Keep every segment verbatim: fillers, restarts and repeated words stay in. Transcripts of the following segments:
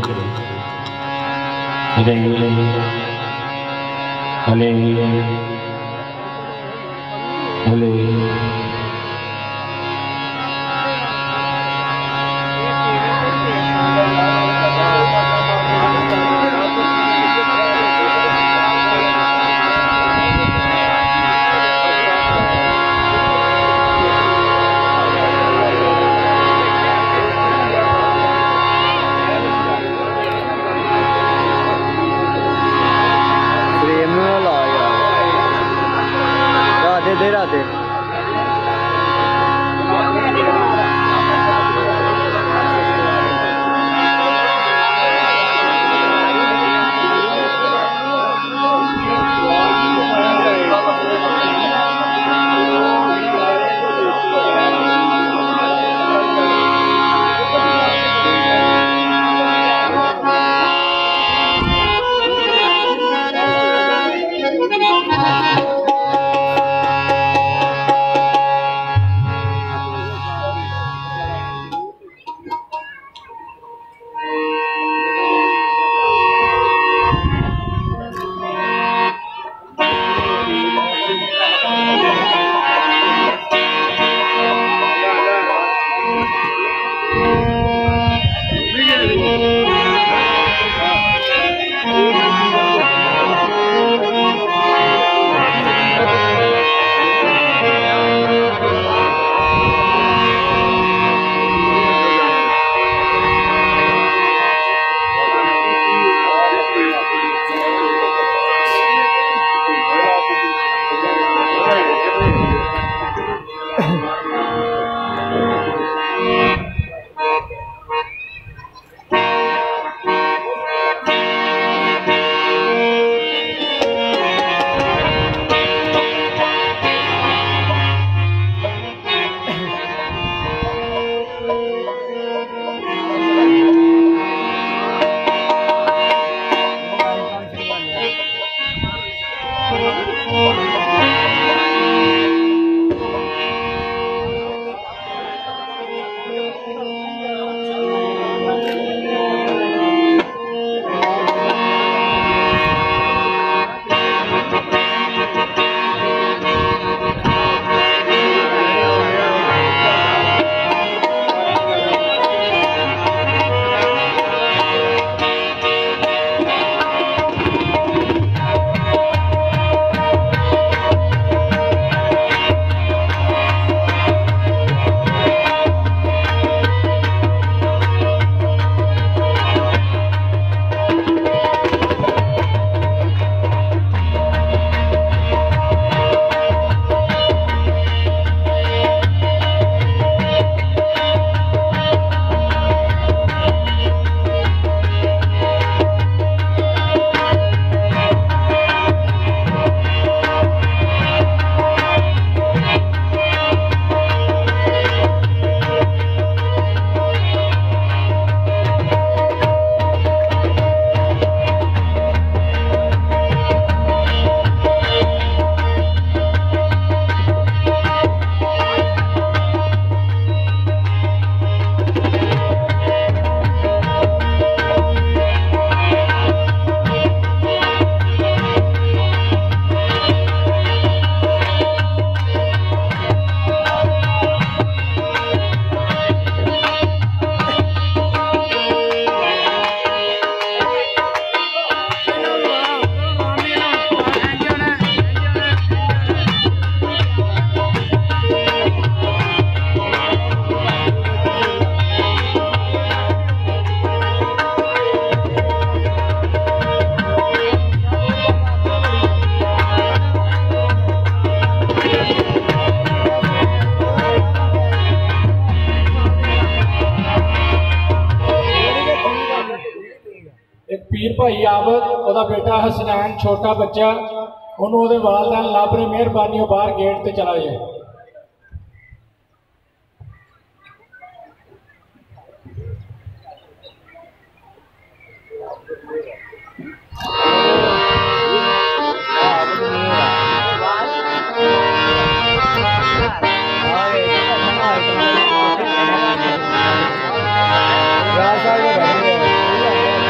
இதை அலே அலே पीर भाई आबद ओदा बेटा हसनैन छोटा बच्चा उन्होंने वालदैन लभ रहे, मेहरबानी बाहर गेट ते चला जाए। राजा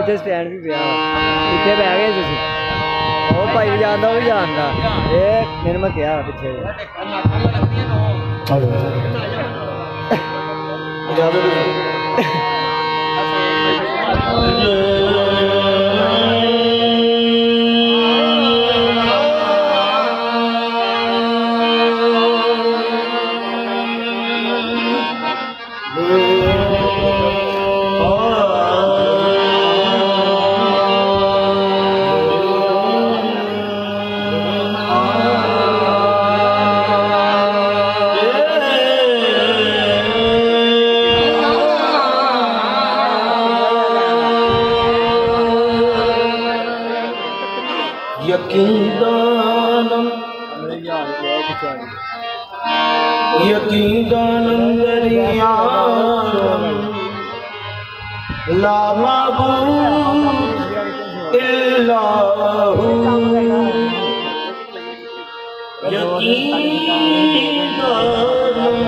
ਇੱਥੇ ਸਟੈਂਡ ਵੀ ਪਿਆ ਇੱਥੇ ਬਹਿ ਗਏ ਤੁਸੀਂ ਉਹ ਭਾਈ ਵੀ ਜਾਂਦਾ ਉਹ ਵੀ ਜਾਂਦਾ ਇਹ ਫਿਰ ਮੈਂ ਕਿਹਾ ਪਿੱਛੇ यकीदानम यकीदानम दरियाम ला माबूद इल्लाहु यकीदानम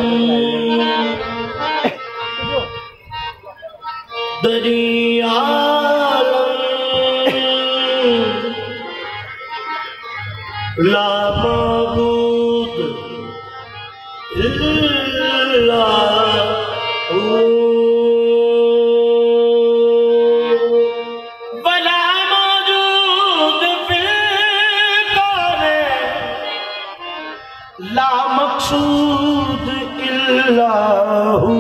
दरियाम ला माबूद इल्लाहु वला मौजूद फिल कौन ला मक़सूद इल्लाहु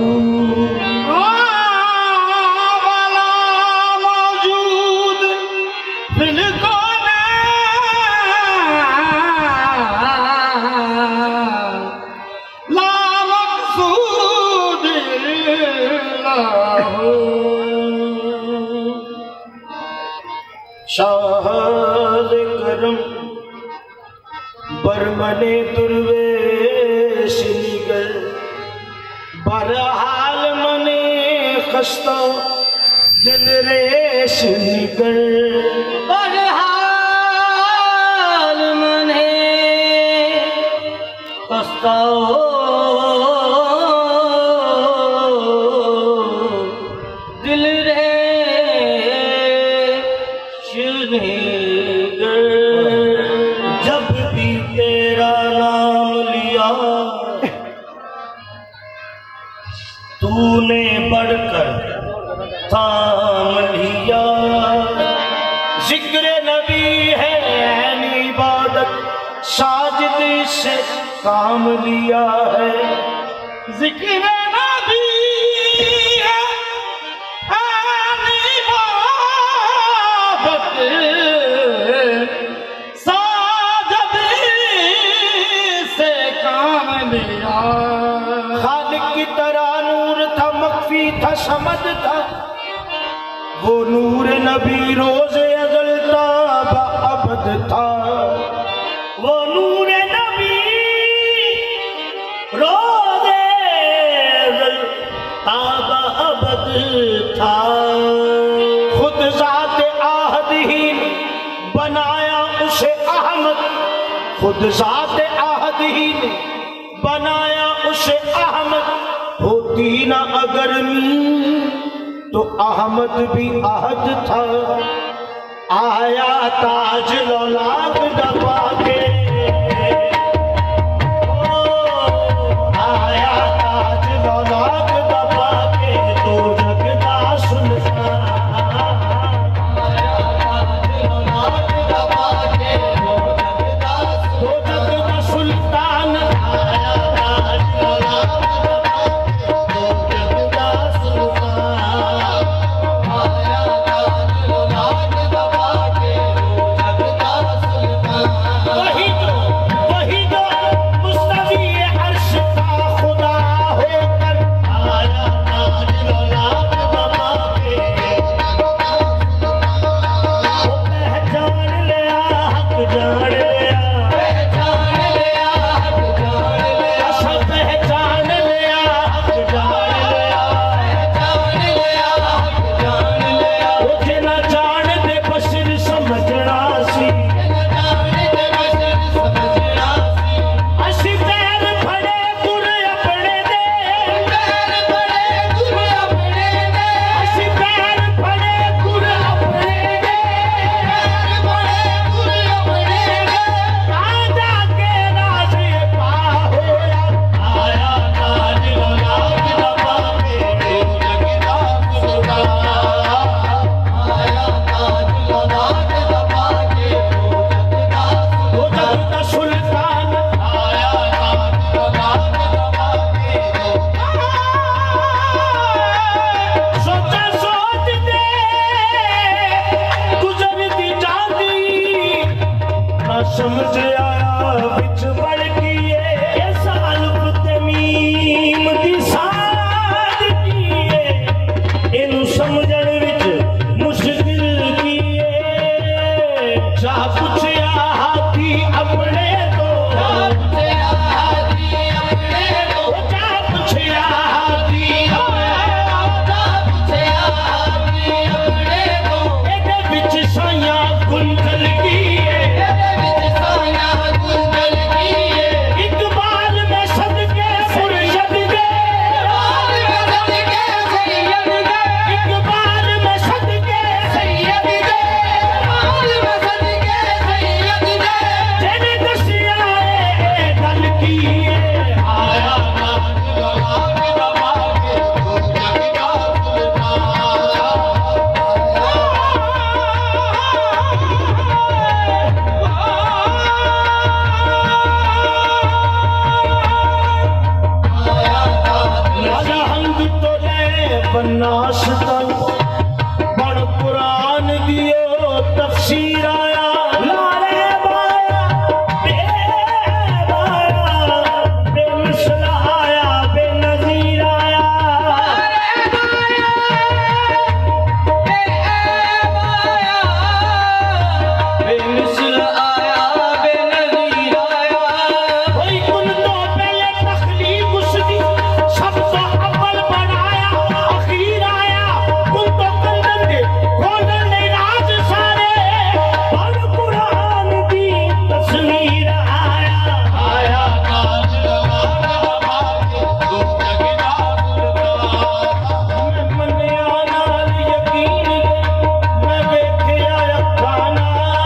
वला मौजूद फिल शाह करम बरमने दुर्वेश निगर बरहाल मने खस्ता दिल रेश निगर बरहाल मने खस्ता दिल रे जब भी तेरा नाम लिया तूने बढ़कर थाम लिया जिक्र नबी है इबादत साजिद से काम लिया है जिक्र नबी है खालिक की तरह नूर था मख्फी था समद था वो नूर नबी रोज़े अज़ल था बाअबद था वो नूर नबी रोज़े अज़ल था बाअबद था खुद ज़ात आहद ही बनाया उसे अहमद खुद ज़ात आहद ही ने बनाया उसे अहमद होती ना अगर तो अहमद भी अहद था आया ताज लौलाद दबा के आया ताज लौलाद दबा के तो जगदा सुल्तान आया ताज लौलाद दबा के तो जगदा तो जगदा सुल्तान आया बनास तन बड़ कुरान दियो तफसीर आया लारे बाया बे बाया बेमिसल आया बेनजीर आया लारे बाया बे बाया बेमिसल आया बेनजीर आया कोई कुन तो पहले तखलीक उसकी सब तो अव्वल बनाया आखिर आया कुन तो कंदन दे खोलन ने राज सारे बड़ कुरान दी तस्वीर आया आया काज लगाना बाके दो जगना सुल्तान मैं मनिया नाल यकीन मैं वेखिया अखाना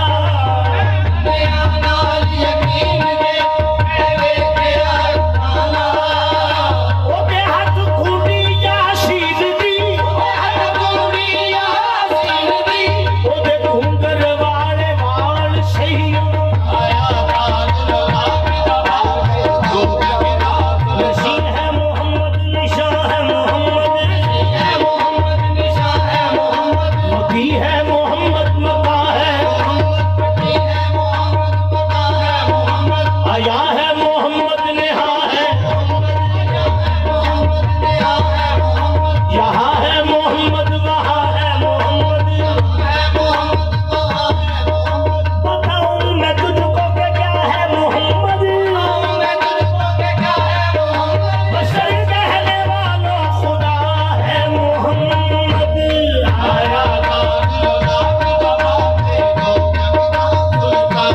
मनिया नाल यकीन मैं वेखिया अखाना ओदे हथ खूनी याशीद दी ओदे हथ खूनी याशीद दी ओदे घुंगर वाले वाल सही आया काज लगा के दबाके दो जगना नशीन है मोहम्मद निशान है मोहम्मद है मोहम्मद निशान है मोहम्मद मकी है मोहम्मद मका है मोहम्मद मकी है मोहम्मद मका है मोहम्मद आया है मोहम्मद नेहा है मोहम्मद नेहा है मोहम्मद यहाँ है मोहम्मद वहाँ है मोहम्मद है मोहम्मद वहाँ है मोहम्मद बताऊं मैं तुझको कि क्या है मोहम्मद मैं तुझको कि क्या है मोहम्मद बशर कहने वालों खुदा है मोहम्मद आया काज लगा के दबाके दो जगना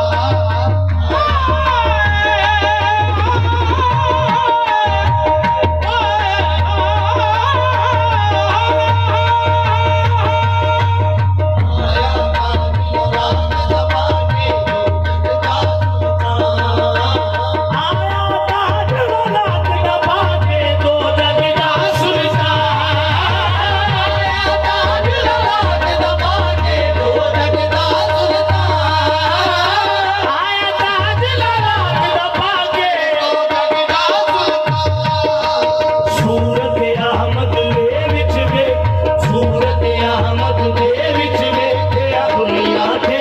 सूरत अहमद दे विच वे सूरत अहमद दे विच वेखिया दुनिया दे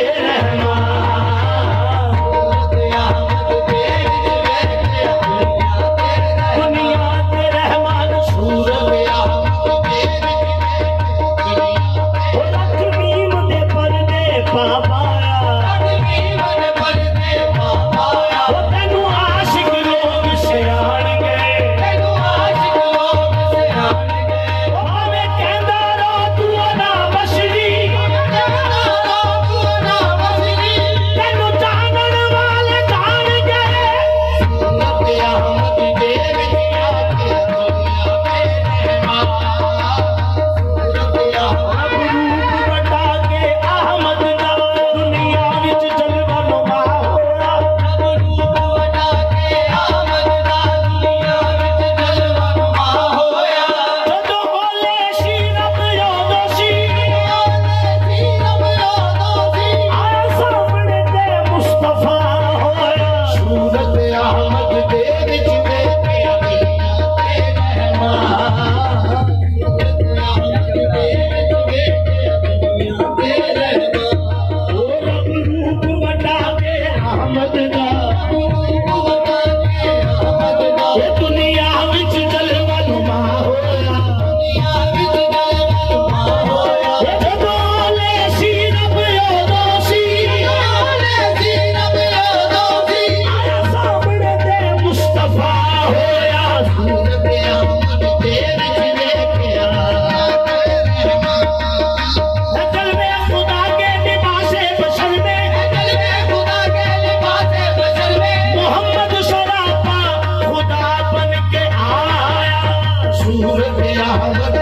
रहमान सूरत अहमद दे विच वेखिया दुनिया दे रहमान सूरत अहमद दे विच वेखिया लक्ष्मीम दे परदे पापाया लक्ष्मीम दे परदे पापाया तैनू आशिक लोग सियाण गए तैनू आशिक लोग सियाण गए भावे कहंदा रो तू ना बसरी कहंदा रो तू ना बसरी तैनू जानन वाले जान गए सूरत अहमद दे विच आके दुनिया दे रहमान सूरत अहमद रूप वटा के अहमद दा दुनिया विच जलवा नुमा होया रब रूप वटा के अहमद दा दुनिया विच जलवा नुमा होया जदों बोले सी रब योदो सी बोले सी रब योदो सी आया सामने ते मुस्तफा होया सूरत अहमद दे विच वेखिया दुनिया दे रहमान सूरत अहमद दे विच वेखिया दुनिया दे रहमान ओ रब रूप वटा के अहमद दा रूप वटा के अहमद दा ये दुनिया विच जलवा नुमा होया दुनिया विच जलवा नुमा होया जदों ले सी रब योदो सी ले सी रब योदो सी आया सामने ते मुस्तफा होया सूरत अहमद दे विच वेखिया जलवे खुदा के लिबासे बशर में जलवे खुदा के लिबासे बशर में मोहम्मद सरापा खुदा बन के आया सूरत अहमद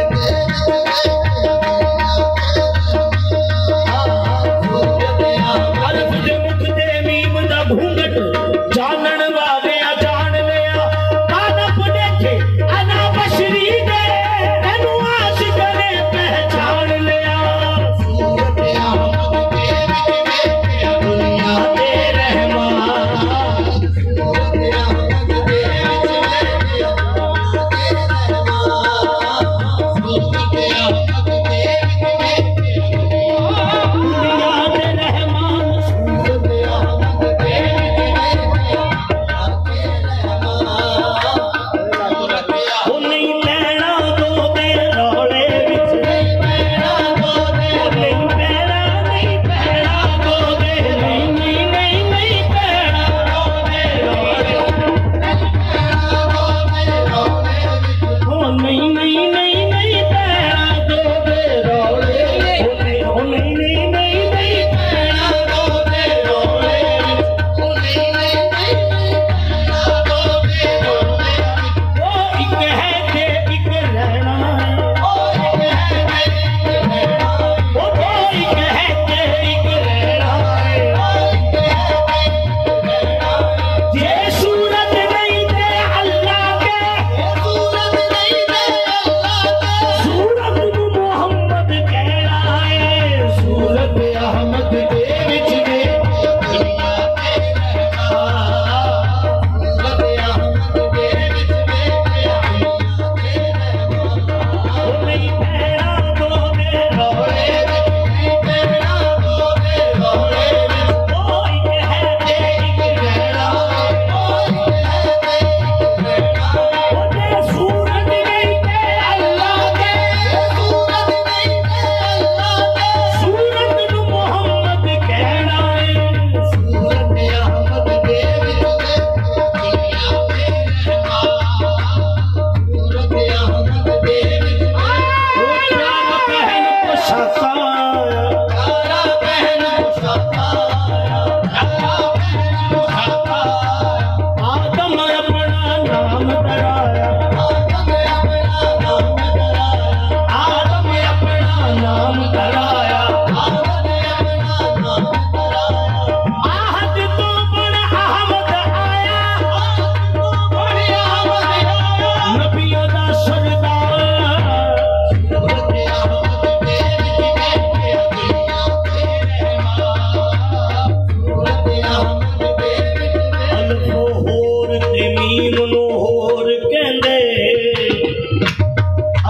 अरफ दे मुख दे मीम दा घूंघट जानन वाले जान लिया कानप देखे अना बशरी दे तैनू आशिक ने पहचान लिया सूरत अहमद दे विच वेखिया दुनिया दे रहमान सूरत अहमद दे विच वेखिया दुनिया दे रहमान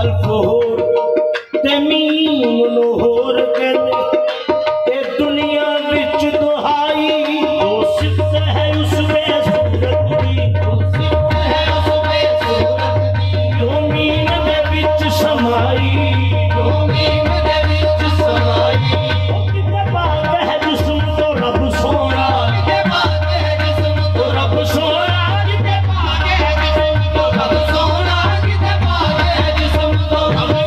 अल्फ होर ते मीम नु होर कहते ए दुनिया विच दुहाई दो सिफत है उसमें सूरत दी दो सिफत है उसमें सूरत दी दो मीम दे विच समाई दो मीम दे विच समाई ओ किते बात है जिस्म तो रब सोना किते बात है जिस्म तो रब सोना किते बात है जिस्म तो रब सोना किते बात है जिस्म तो रब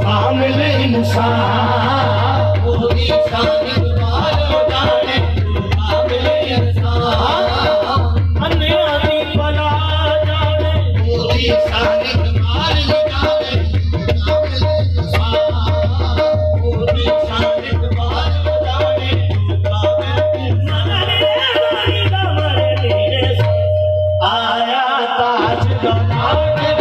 कामिल इंसान पूरी शान इकबाल जाने कामिल इंसान अन्या दी बला जाने पूरी शान इकबाल जाने कामिल इंसान पूरी शान इकबाल जाने कामिल इंसान आया ताज